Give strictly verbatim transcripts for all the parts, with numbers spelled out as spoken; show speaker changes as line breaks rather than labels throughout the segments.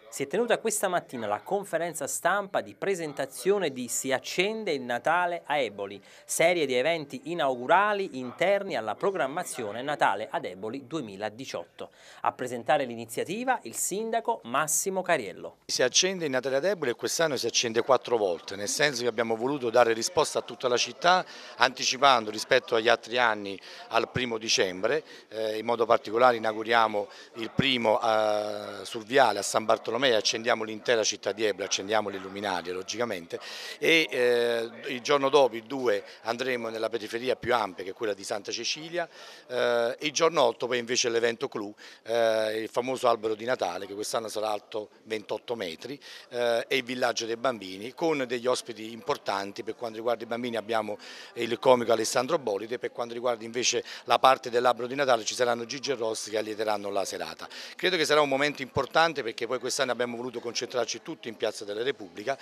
Si è tenuta questa mattina la conferenza stampa di presentazione di Si accende il Natale a Eboli, serie di eventi inaugurali interni alla programmazione Natale ad Eboli duemiladiciotto. A presentare l'iniziativa il sindaco Massimo Cariello.
Si accende il Natale ad Eboli e quest'anno si accende quattro volte, nel senso che abbiamo voluto dare risposta a tutta la città, anticipando rispetto agli altri anni al primo dicembre, eh, in modo particolare inauguriamo il primo eh, sul viale a San Bartolomeo, accendiamo l'intera città di Eboli, accendiamo le luminarie logicamente, e eh, il giorno dopo, il due, andremo nella periferia più ampia che è quella di Santa Cecilia, eh, e il giorno otto poi invece l'evento clou, eh, il famoso albero di Natale che quest'anno sarà alto ventotto metri, eh, e il villaggio dei bambini con degli ospiti importanti. Per quanto riguarda i bambini abbiamo il comico Alessandro Bolide, per quanto riguarda invece la parte dell'albero di Natale ci saranno Gigi e Rossi che allieteranno la serata. Credo che sarà un momento importante perché poi quest'anno abbiamo voluto concentrarci tutti in Piazza della Repubblica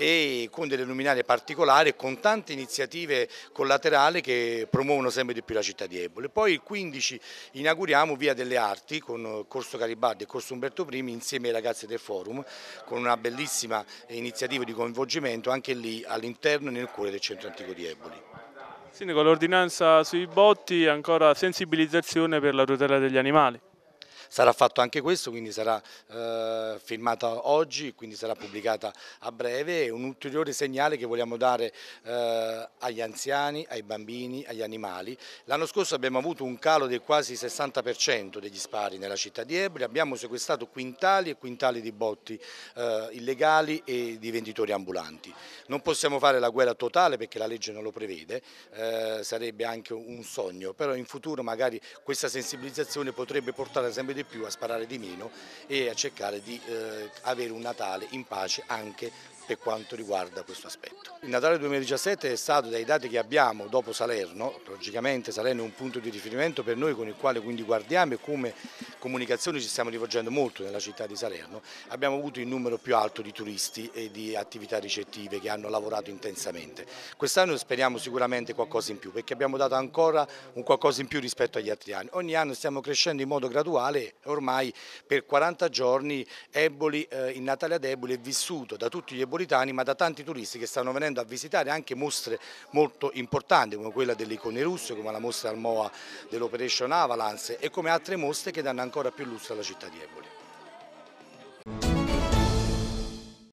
e con delle luminarie particolari e con tante iniziative collaterali che promuovono sempre di più la città di Eboli. Poi il quindici inauguriamo Via delle Arti con Corso Garibaldi e Corso Umberto primo insieme ai ragazzi del Forum, con una bellissima iniziativa di coinvolgimento anche lì all'interno e nel cuore del centro antico di Eboli.
Sindaco, l'ordinanza sui botti e ancora sensibilizzazione per la tutela degli animali.
Sarà fatto anche questo, quindi sarà eh, firmata oggi, quindi sarà pubblicata a breve. È un ulteriore segnale che vogliamo dare eh, agli anziani, ai bambini, agli animali. L'anno scorso abbiamo avuto un calo del quasi sessanta per cento degli spari nella città di Eboli, abbiamo sequestrato quintali e quintali di botti eh, illegali e di venditori ambulanti. Non possiamo fare la guerra totale perché la legge non lo prevede, eh, sarebbe anche un sogno, però in futuro magari questa sensibilizzazione potrebbe portare sempre di più a sparare di meno e a cercare di eh, avere un Natale in pace anche per quanto riguarda questo aspetto. Il Natale duemiladiciassette è stato, dai dati che abbiamo dopo Salerno, logicamente Salerno è un punto di riferimento per noi con il quale quindi guardiamo e come comunicazione ci stiamo rivolgendo molto nella città di Salerno, abbiamo avuto il numero più alto di turisti e di attività ricettive che hanno lavorato intensamente. Quest'anno speriamo sicuramente qualcosa in più perché abbiamo dato ancora un qualcosa in più rispetto agli altri anni. Ogni anno stiamo crescendo in modo graduale e ormai per quaranta giorni Eboli, eh, il Natale ad Eboli è vissuto da tutti gli ebolitani ma da tanti turisti che stanno venendo a visitare anche mostre molto importanti come quella delle icone russe, come la mostra al M O A dell'Operation Avalance e come altre mostre che danno ancora più lustro alla città di Eboli.